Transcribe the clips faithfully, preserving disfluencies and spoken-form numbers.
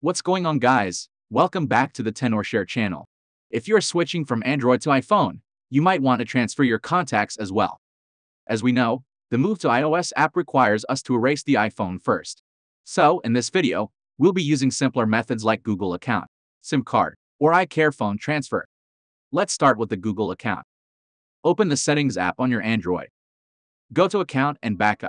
What's going on, guys? Welcome back to the TenorShare channel. If you're switching from Android to iPhone, you might want to transfer your contacts as well. As we know, the move to iOS app requires us to erase the iPhone first. So, in this video, we'll be using simpler methods like Google account, SIM card, or iCareFone transfer. Let's start with the Google account. Open the Settings app on your Android. Go to Account and Backup.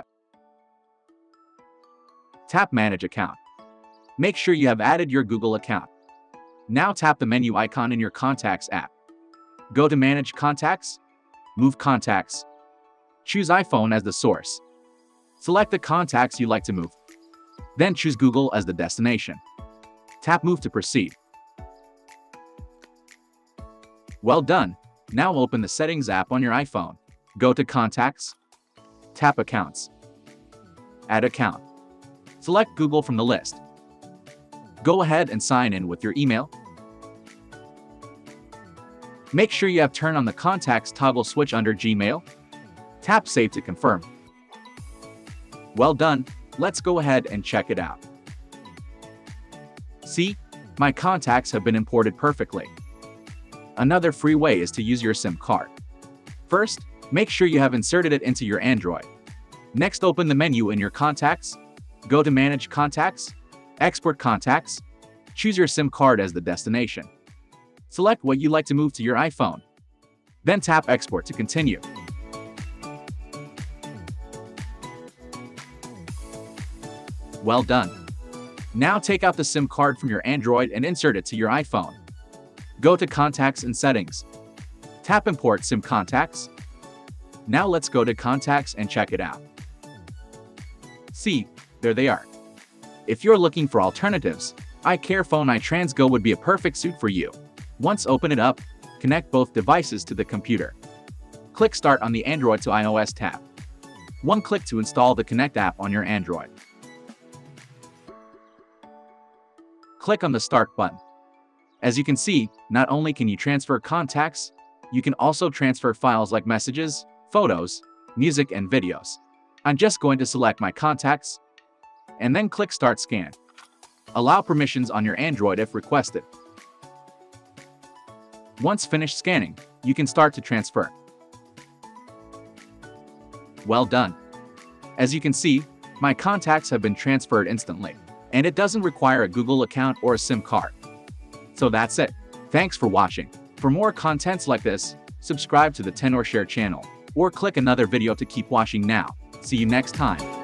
Tap Manage Account. Make sure you have added your Google account. Now tap the menu icon in your Contacts app. Go to Manage Contacts, Move Contacts. Choose iPhone as the source. Select the contacts you like to move. Then choose Google as the destination. Tap Move to proceed. Well done. Now open the Settings app on your iPhone. Go to Contacts. Tap Accounts. Add account. Select Google from the list. Go ahead and sign in with your email. Make sure you have turned on the Contacts toggle switch under Gmail. Tap Save to confirm. Well done. Let's go ahead and check it out. See, my contacts have been imported perfectly. Another free way is to use your SIM card. First, make sure you have inserted it into your Android. Next, open the menu in your Contacts. Go to Manage Contacts, Export Contacts. Choose your SIM card as the destination. Select what you like to move to your iPhone. Then tap Export to continue. Well done. Now take out the SIM card from your Android and insert it to your iPhone. Go to Contacts and Settings. Tap Import SIM Contacts. Now let's go to Contacts and check it out. See, there they are. If you're looking for alternatives, iCareFone iTransGo would be a perfect suit for you. Once open it up, connect both devices to the computer. Click Start on the Android to iOS tab. One click to install the Connect app on your Android. Click on the Start button. As you can see, not only can you transfer contacts, you can also transfer files like messages, photos, music, and videos. I'm just going to select my contacts, and then click Start Scan. Allow permissions on your Android if requested. Once finished scanning, you can start to transfer. Well done. As you can see, my contacts have been transferred instantly, and it doesn't require a Google account or a SIM card. So that's it. Thanks for watching. For more contents like this, subscribe to the TenorShare channel, or click another video to keep watching now. See you next time.